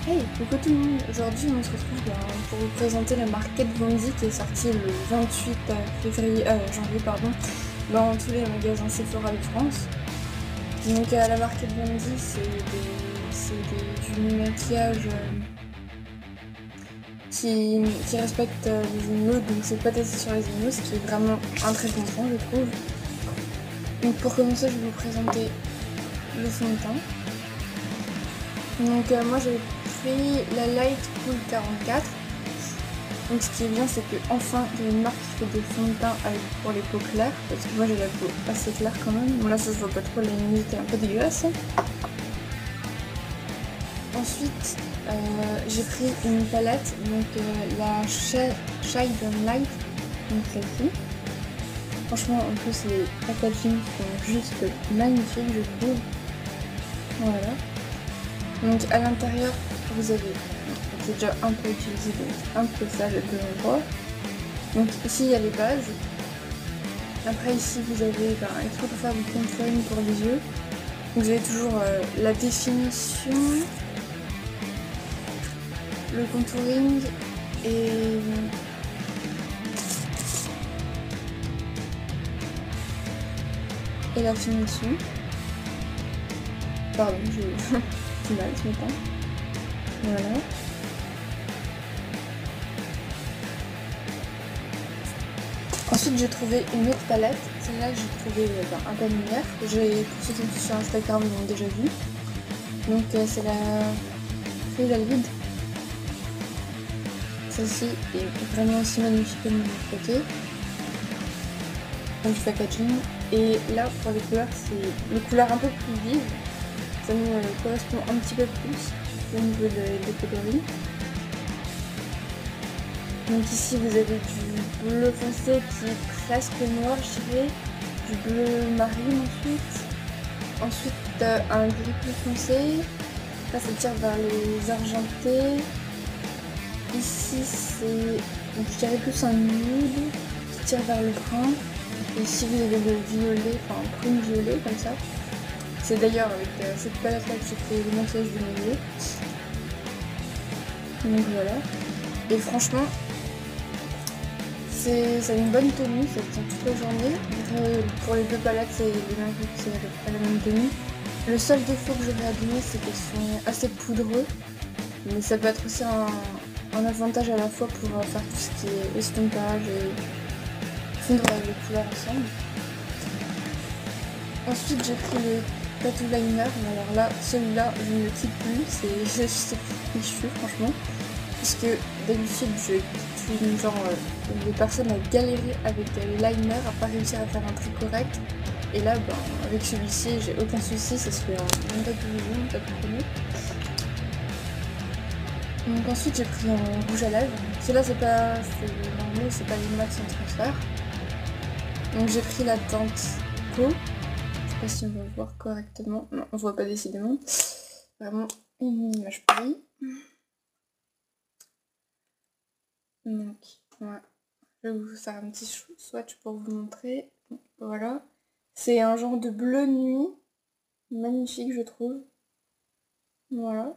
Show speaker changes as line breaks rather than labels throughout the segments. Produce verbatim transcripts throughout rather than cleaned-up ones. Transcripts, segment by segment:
Hey, coucou tout le monde. Aujourd'hui on se retrouve ben, pour vous présenter la marque Kat Von D qui est sortie le vingt-huit février, euh, janvier pardon, dans tous les magasins Sephora de France. Donc euh, la marque Kat Von D c'est des, c'est des, du maquillage euh, qui, qui respecte euh, les animaux, donc c'est pas testé sur les animaux, ce qui est vraiment un très bon point je trouve. Donc pour commencer je vais vous présenter le fond de teint. Donc euh, moi j'ai pris la Light Cool quarante-quatre. Donc ce qui est bien c'est que enfin il y a une marque qui fait des fonds de teint avec, pour les peaux claires. Parce que moi j'ai la peau assez claire quand même. Bon là ça se voit pas trop, la lumière est un peu dégueulasse. Ensuite euh, j'ai pris une palette, donc euh, la Shine and Light, donc celle-ci. Franchement en plus les packaging sont juste magnifiques je trouve. Voilà. Donc à l'intérieur, vous avez, c'est déjà un peu utilisé, donc un peu sale de l'endroit. Donc ici il y a les bases. Après ici vous avez ben, il faut faire du contouring pour les yeux. Donc vous avez toujours euh, la définition, le contouring et et la finition. Pardon, j'ai du mal ce matin. Voilà. Ensuite j'ai trouvé une autre palette, celle-là que j'ai trouvé ben, un peu lumière. J'ai, pour ceux qui me suivent sur Instagram l'ont déjà vu. Donc euh, c'est la Frida-Lid. Celle-ci est vraiment aussi magnifique au niveau du côté. Donc du packaging. Et là pour les couleurs, c'est les couleurs un peu plus vives. Ça nous euh, correspond un petit peu plus au niveau de, des coloris. Donc ici vous avez du bleu foncé qui est presque noir je dirais, du bleu marine ensuite, ensuite euh, un gris plus foncé, là ça tire vers les argentés, ici c'est, je dirais plus un nude qui tire vers le brun, et ici vous avez le violet, enfin un prune violet comme ça. C'est d'ailleurs avec euh, cette palette là que j'ai fait le montage de mes yeux. Donc voilà, et franchement ça a une bonne tenue, ça tient toute la journée. Euh, pour les deux palettes, c'est la même tenue. Le seul défaut que j'aurais à donner, c'est qu'elles sont assez poudreux. Mais ça peut être aussi un, un avantage à la fois pour faire tout ce qui est estompage et fondre les couleurs ensemble. Ensuite, j'ai pris le tattoo liner. Alors là, celui-là, je ne le quitte plus. C'est juste fichu, franchement. Parce que d'habitude, je suis une genre euh, de personne à galérer avec les liners, à pas réussir à faire un trait correct. Et là, ben, avec celui-ci, j'ai aucun souci, ça se fait en même pas de pas de premier. Donc ensuite, j'ai pris un rouge à lèvres. Celui-là, c'est pas, normal, c'est pas les max en transfert. Donc j'ai pris la teinte peau. Je sais pas si on va voir correctement. Non, on voit pas décidément. Vraiment une image pourrie. Donc, ouais. Je vais vous faire un petit swatch pour vous montrer. Voilà. C'est un genre de bleu nuit. Magnifique, je trouve. Voilà.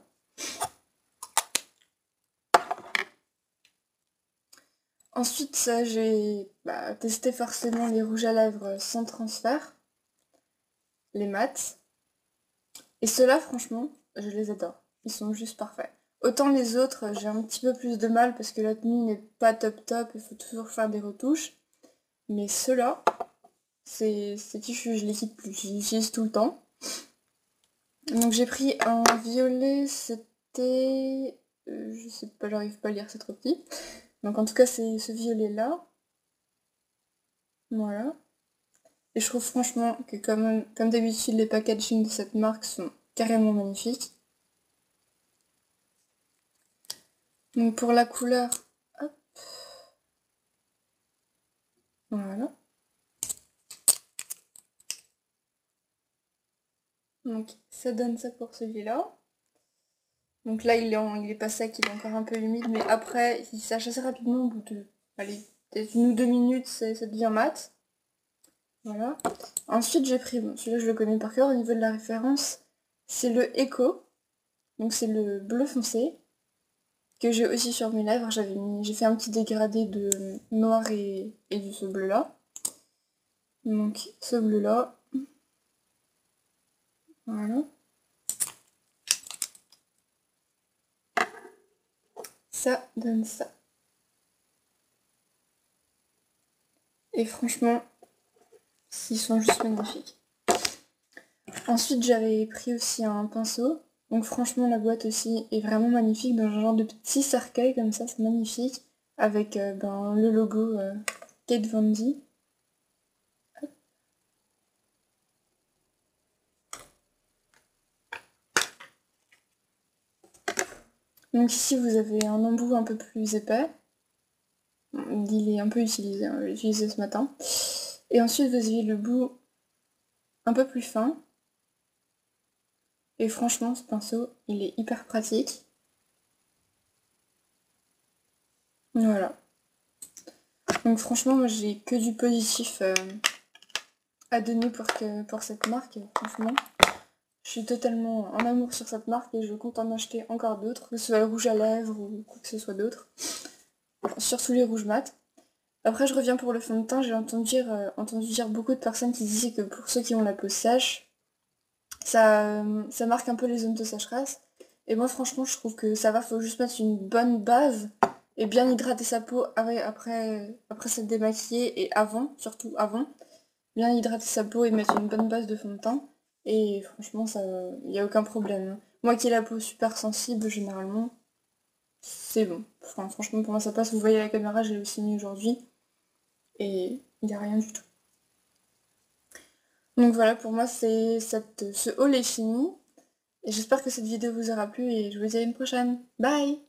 Ensuite, ça, j'ai bah, testé forcément les rouges à lèvres sans transfert. Les mats. Et ceux-là, franchement, je les adore. Ils sont juste parfaits. Autant les autres, j'ai un petit peu plus de mal parce que la tenue n'est pas top top, il faut toujours faire des retouches. Mais ceux-là, c'est fichu, je les quitte plus, je les utilise tout le temps. Donc j'ai pris un violet, c'était... Euh, je sais pas, j'arrive pas à lire, c'est trop petit. Donc en tout cas, c'est ce violet-là. Voilà. Et je trouve franchement que comme, comme d'habitude, les packaging de cette marque sont carrément magnifiques. Donc pour la couleur, hop. Voilà. Donc ça donne ça pour celui-là. Donc là il est, en, il est pas sec, il est encore un peu humide, mais après il sèche assez rapidement au bout de, allez, peut-être une ou deux minutes, ça devient mat. Voilà. Ensuite j'ai pris, bon celui-là je le connais par cœur au niveau de la référence, c'est le Echo. Donc c'est le bleu foncé, que j'ai aussi sur mes lèvres. J'avais mis, j'ai fait un petit dégradé de noir et, et de ce bleu-là. Donc ce bleu-là. Voilà. Ça donne ça. Et franchement, ils sont juste magnifiques. Ensuite, j'avais pris aussi un pinceau. Donc franchement, la boîte aussi est vraiment magnifique, dans un genre de petit cercueil comme ça, c'est magnifique. Avec euh, ben, le logo euh, Kate Von D. Donc ici, vous avez un embout un peu plus épais. Il est un peu utilisé, hein, je l'ai utilisé ce matin. Et ensuite, vous avez le bout un peu plus fin. Et franchement, ce pinceau, il est hyper pratique. Voilà. Donc franchement, moi j'ai que du positif euh, à donner pour, que, pour cette marque. Franchement, je suis totalement en amour sur cette marque et je compte en acheter encore d'autres, que ce soit le rouge à lèvres ou quoi que ce soit d'autre. Surtout les rouges mat. Après, je reviens pour le fond de teint. J'ai entendu dire, euh, entendu dire beaucoup de personnes qui disaient que pour ceux qui ont la peau sèche, ça, euh, ça marque un peu les zones de sécheresse. Et moi, franchement, je trouve que ça va. Faut juste mettre une bonne base et bien hydrater sa peau après, après, après s'être démaquillée et avant, surtout avant. Bien hydrater sa peau et mettre une bonne base de fond de teint. Et franchement, ça, il n'y a aucun problème. Moi qui ai la peau super sensible, généralement, c'est bon. Enfin, franchement, pour moi, ça passe. Vous voyez la caméra, j'ai aussi mis aujourd'hui. Et il n'y a rien du tout. Donc voilà, pour moi, c'est cette, ce haul est fini. Et j'espère que cette vidéo vous aura plu et je vous dis à une prochaine. Bye!